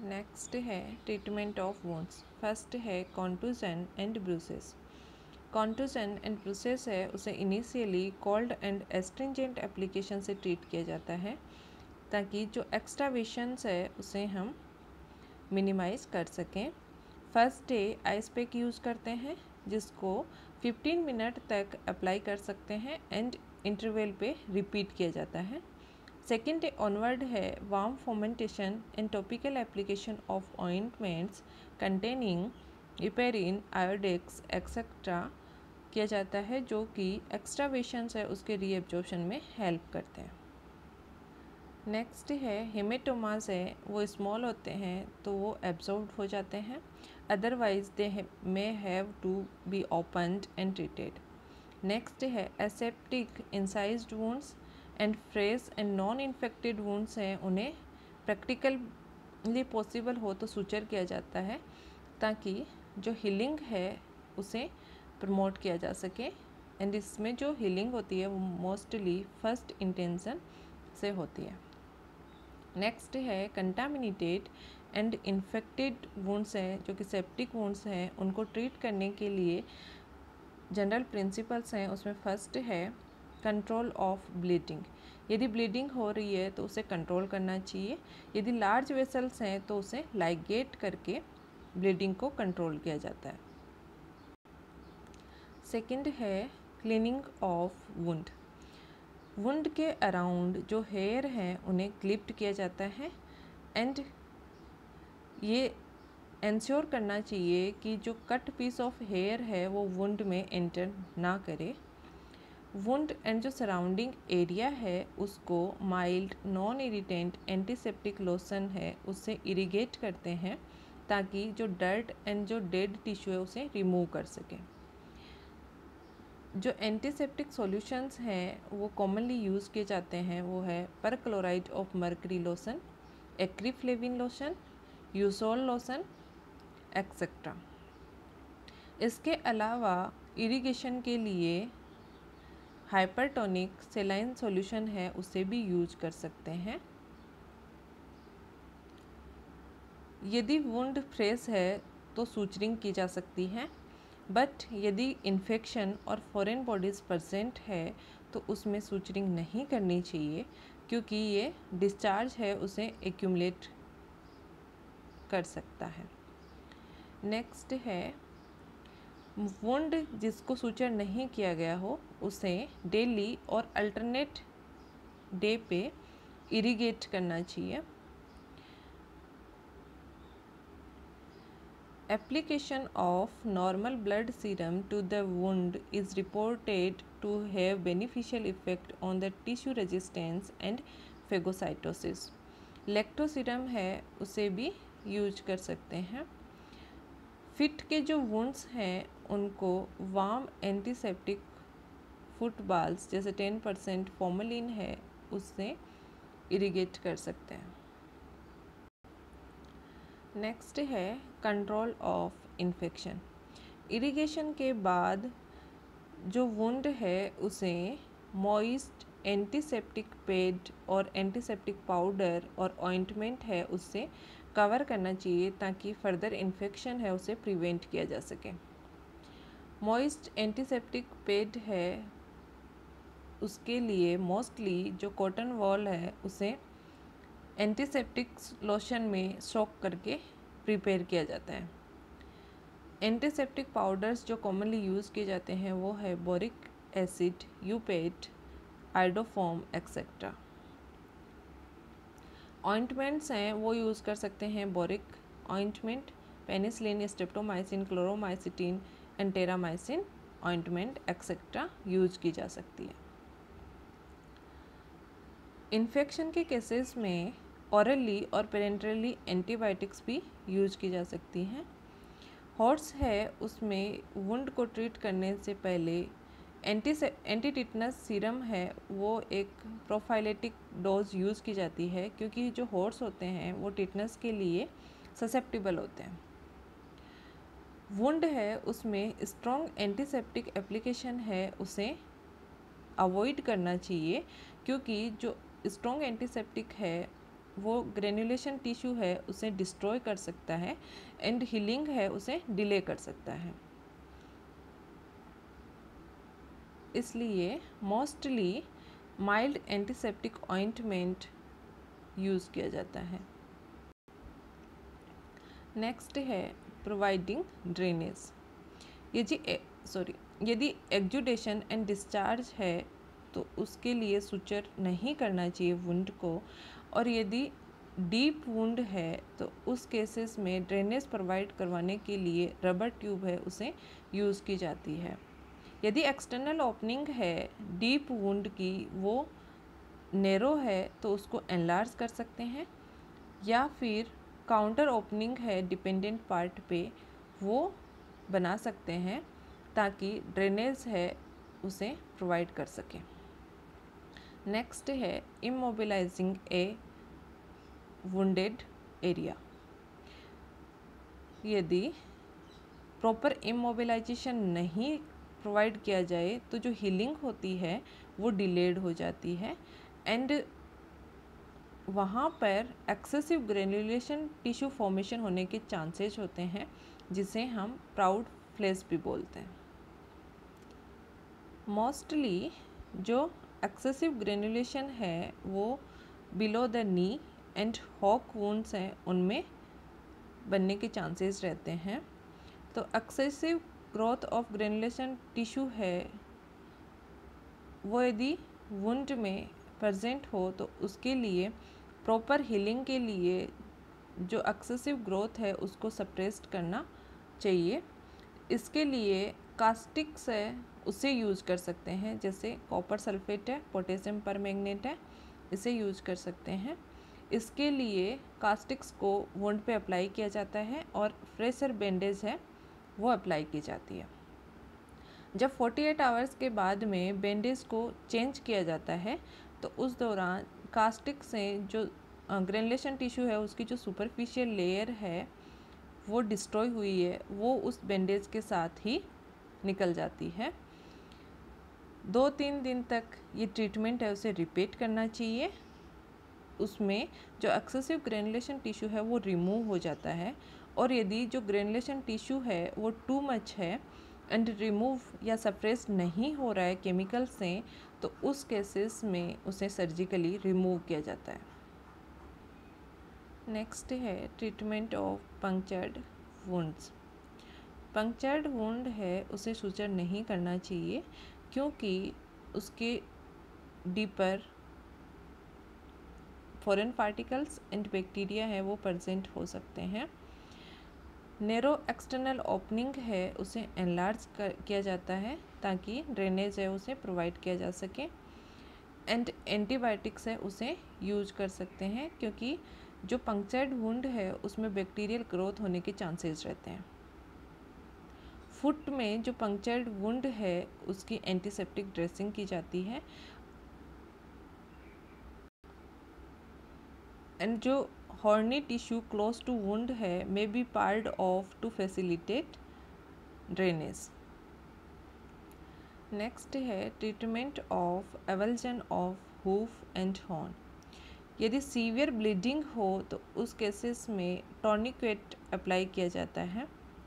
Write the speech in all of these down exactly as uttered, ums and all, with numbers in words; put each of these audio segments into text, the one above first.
Next है treatment of wounds. First है contusion and bruises. Contusion and bruises है उसे initially cold and astringent application से treat किया जाता है ताकि जो एक्स्ट्रावेशंस है उसे हम मिनिमाइज़ कर सकें। First day ice pack use करते हैं जिसको फिफ्टीन मिनट तक अप्लाई कर सकते हैं एंड इंटरवल पे रिपीट किया जाता है। सेकेंड डे ऑनवर्ड है warm fomentation and topical application of ointments containing heparin Iodex etcetera किया जाता है जो कि एक्स्ट्रावेशंस है उसके रीएब्जॉर्प्शन में हेल्प करते हैं। नेक्स्ट है हेमेटोमास है वो स्मॉल होते हैं तो वो एब्जॉर्ब हो जाते हैं, otherwise they may have to be opened and treated. Next है aseptic incised wounds and fresh and non infected wounds हैं, उन्हें प्रैक्टिकली पॉसिबल हो तो सूचर किया जाता है ताकि जो हीलिंग है उसे प्रमोट किया जा सके एंड इसमें जो हीलिंग होती है वो मोस्टली फर्स्ट इंटेंशन से होती है। नेक्स्ट है कंटामिनेटेड एंड इन्फेक्टेड वुंड्स हैं जो कि सेप्टिक वुंड्स हैं, उनको ट्रीट करने के लिए जनरल प्रिंसिपल्स हैं। उसमें फर्स्ट है कंट्रोल ऑफ ब्लीडिंग। यदि ब्लीडिंग हो रही है तो उसे कंट्रोल करना चाहिए, यदि लार्ज वेसल्स हैं तो उसे लाइगेट करके ब्लीडिंग को कंट्रोल किया जाता है। सेकंड है क्लीनिंग ऑफ वुंड। वुंड के अराउंड जो हेयर हैं उन्हें क्लिप्ड किया जाता है एंड ये इंश्योर करना चाहिए कि जो कट पीस ऑफ हेयर है वो वुंड में एंटर ना करे। वुंड एंड जो सराउंडिंग एरिया है उसको mild non irritant antiseptic lotion है उससे इरिगेट करते हैं ताकि जो डर्ट एंड जो डेड टिश्यू है उसे रिमूव कर सकें। जो एंटीसेप्टिक सॉल्यूशंस हैं वो कॉमनली यूज़ किए जाते हैं वो है perchloride of mercury lotion, acriflavine lotion, eusol lotion etcetera. इसके अलावा इरिगेशन के लिए हाइपरटोनिक सेलाइन सॉल्यूशन है उसे भी यूज कर सकते हैं। यदि वुंड फ्रेश है तो सूचरिंग की जा सकती है, बट यदि इन्फेक्शन और फॉरेन बॉडीज़ प्रेजेंट है तो उसमें सूचरिंग नहीं करनी चाहिए क्योंकि ये डिस्चार्ज है उसे एक्यूमुलेट कर सकता है। नेक्स्ट है वुंड जिसको सूचर नहीं किया गया हो उसे डेली और अल्टरनेट डे पे इरिगेट करना चाहिए। Application of normal blood serum to the wound is reported to have beneficial effect on the tissue resistance and phagocytosis. Lactoserum है उसे भी यूज कर सकते हैं। फिट के जो वुंड्स हैं उनको वार्म एंटीसेप्टिक फुटबॉल्स जैसे टेन परसेंट फॉर्मलिन है उससे इरिगेट कर सकते हैं। नेक्स्ट है कंट्रोल ऑफ इन्फेक्शन। इरिगेशन के बाद जो वुंड है उसे मॉइस्ट एंटीसेप्टिक पैड और एंटीसेप्टिक पाउडर और ऑइंटमेंट है उससे कवर करना चाहिए ताकि फर्दर इन्फेक्शन है उसे प्रिवेंट किया जा सके। मॉइस्ट एंटीसेप्टिक पैड है उसके लिए मोस्टली जो कॉटन वॉल है उसे एंटीसेप्टिक लोशन में सोक करके प्रिपेयर किया जाता है। एंटीसेप्टिक पाउडर्स जो कॉमनली यूज़ किए जाते हैं वो है boric acid, eupad, iodoform etcetera. Ointments हैं वो यूज़ कर सकते हैं boric ointment, penicillin, streptomycin, chloromycetin, terramycin ointment etcetera use की जा सकती है। इन्फेक्शन के केसेस में ऑरली और पेरेंटरली एंटीबायोटिक्स भी यूज की जा सकती हैं। हॉर्स है उसमें वुंड को ट्रीट करने से पहले एंटी एंटी टिटनस सीरम है वो एक प्रोफाइलेटिक डोज यूज़ की जाती है क्योंकि जो हॉर्स होते हैं वो टिटनस के लिए ससेप्टिबल होते हैं। वुंड है उसमें स्ट्रॉन्ग एंटीसेप्टिक एप्लीकेशन है उसे अवॉइड करना चाहिए क्योंकि जो स्ट्रॉन्ग एंटीसेप्टिक है वो ग्रेनुलेशन टिश्यू है उसे डिस्ट्रॉय कर सकता है एंड हीलिंग है उसे डिले कर सकता है। इसलिए mostly mild antiseptic ointment use किया जाता है। नेक्स्ट है प्रोवाइडिंग ड्रेनेज। यदि सॉरी यदि एक्जुडेशन एंड डिस्चार्ज है तो उसके लिए सुचर नहीं करना चाहिए वुंड को, और यदि डीप वुंड है तो उस केसेस में ड्रेनेज प्रोवाइड करवाने के लिए रबर ट्यूब है उसे यूज़ की जाती है। यदि एक्सटर्नल ओपनिंग है डीप वुंड की, वो नैरो है तो उसको एनलार्ज कर सकते हैं, या फिर काउंटर ओपनिंग है डिपेंडेंट पार्ट पे, वो बना सकते हैं ताकि ड्रेनेज है उसे प्रोवाइड कर सकें। नेक्स्ट है इमोबिलाइजिंग ए वुंडेड एरिया। यदि प्रॉपर इमोबिलाइजेशन नहीं प्रोवाइड किया जाए तो जो हीलिंग होती है वो डिलेड हो जाती है एंड वहाँ पर एक्सेसिव ग्रेनुलेशन टिश्यू फॉर्मेशन होने के चांसेस होते हैं, जिसे हम प्राउड फ्लेस भी बोलते हैं। मोस्टली जो एक्सेसिव ग्रेनुलेशन है वो below the knee and hock wounds हैं उनमें बनने के चांसेस रहते हैं। तो excessive growth of granulation tissue है वो यदि वुंड में प्रेजेंट हो तो उसके लिए प्रॉपर हीलिंग के लिए जो एक्सेसिव ग्रोथ है उसको सप्रेस्ड करना चाहिए। इसके लिए कास्टिक्स है उसे यूज़ कर सकते हैं, जैसे कॉपर सल्फेट है, पोटेशियम परमैंगनेट है, इसे यूज़ कर सकते हैं। इसके लिए कास्टिक्स को वुंड पे अप्लाई किया जाता है और फ्रेशर बैंडेज है वो अप्लाई की जाती है। जब अड़तालीस आवर्स के बाद में बैंडेज को चेंज किया जाता है तो उस दौरान कास्टिक से जो ग्रेनुलेशन टिश्यू है उसकी जो सुपरफिशियल लेयर है वो डिस्ट्रॉय हुई है वो उस बैंडेज के साथ ही निकल जाती है। दो तीन दिन तक ये ट्रीटमेंट है उसे रिपीट करना चाहिए। उसमें जो एक्सेसिव ग्रेनुलेशन टिश्यू है वो रिमूव हो जाता है, और यदि जो ग्रेनुलेशन टिश्यू है वो टू मच है एंड रिमूव या सप्रेस नहीं हो रहा है केमिकल से, तो उस केसेस में उसे सर्जिकली रिमूव किया जाता है। नेक्स्ट है treatment of punctured wounds. Punctured wound है उसे सुचर नहीं करना चाहिए क्योंकि उसके deeper foreign particles and bacteria है वो प्रेजेंट हो सकते हैं। नैरो एक्सटर्नल ओपनिंग है उसे एनलार्ज किया जाता है ताकि ड्रेनेज है उसे प्रोवाइड किया जा सके, एंड एंटीबायोटिक्स है उसे यूज कर सकते हैं क्योंकि जो पंक्चर्ड वुंड है उसमें बैक्टीरियल ग्रोथ होने के चांसेस रहते हैं। फुट में जो पंक्चर्ड वुंड है उसकी एंटीसेप्टिक ड्रेसिंग की जाती है, एंड जो horny tissue close to wound है may be pared off to facilitate drainage. Next है treatment of avulsion of hoof and horn. यदि सीवियर ब्लीडिंग हो तो उस केसेस में टॉर्निक्वेट अप्लाई किया जाता है।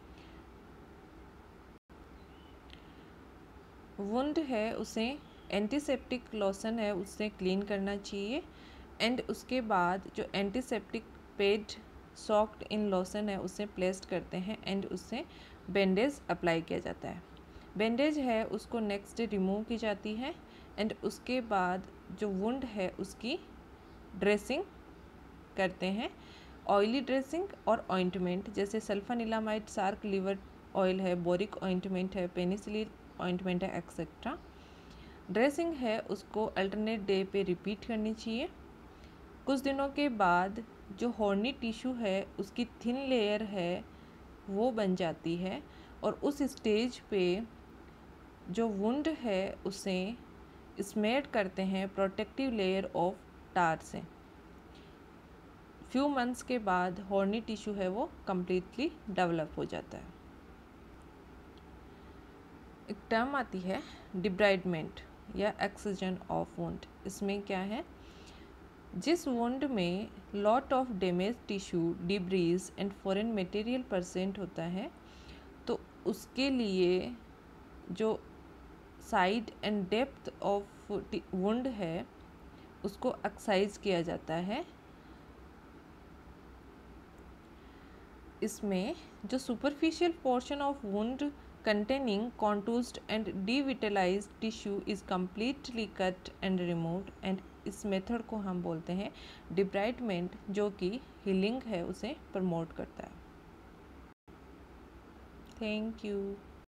वुंड है उसे एंटीसेप्टिक लोशन है उससे क्लीन करना चाहिए, एंड उसके बाद जो antiseptic pad soaked in lotion है उसे प्लेस्ड करते हैं एंड उससे बैंडेज अप्लाई किया जाता है। बैंडेज है उसको नेक्स्ट डे रिमूव की जाती है एंड उसके बाद जो वुंड है उसकी ड्रेसिंग करते हैं। ऑयली ड्रेसिंग और ऑइंटमेंट जैसे सल्फानिलामाइड सार्क लिवर ऑयल है, बोरिक ऑइंटमेंट है, पेनिसिलिन ऑइंटमेंट है, एक्सेट्रा। ड्रेसिंग है उसको अल्टरनेट डे पे रिपीट करनी चाहिए। कुछ दिनों के बाद जो हॉर्नी टिश्यू है उसकी थिन लेयर है वो बन जाती है, और उस स्टेज पे जो वुंड है उसे स्मेड करते हैं प्रोटेक्टिव लेयर ऑफ टार से। फ्यू मंथ्स के बाद हॉर्नी टिश्यू है वो कम्प्लीटली डेवलप हो जाता है। एक टर्म आती है डिब्राइडमेंट या एक्सजन ऑफ वुंड। इसमें क्या है, जिस वुंड में lot of damage tissue, debris and foreign material present होता है, तो उसके लिए जो side and depth of wound है उसको एक्साइज किया जाता है। इसमें जो superficial portion of wound containing contused and devitalized tissue is completely cut and removed, and इस मेथड को हम बोलते हैं डिब्राइडमेंट, जो कि हीलिंग है उसे प्रमोट करता है। Thank you.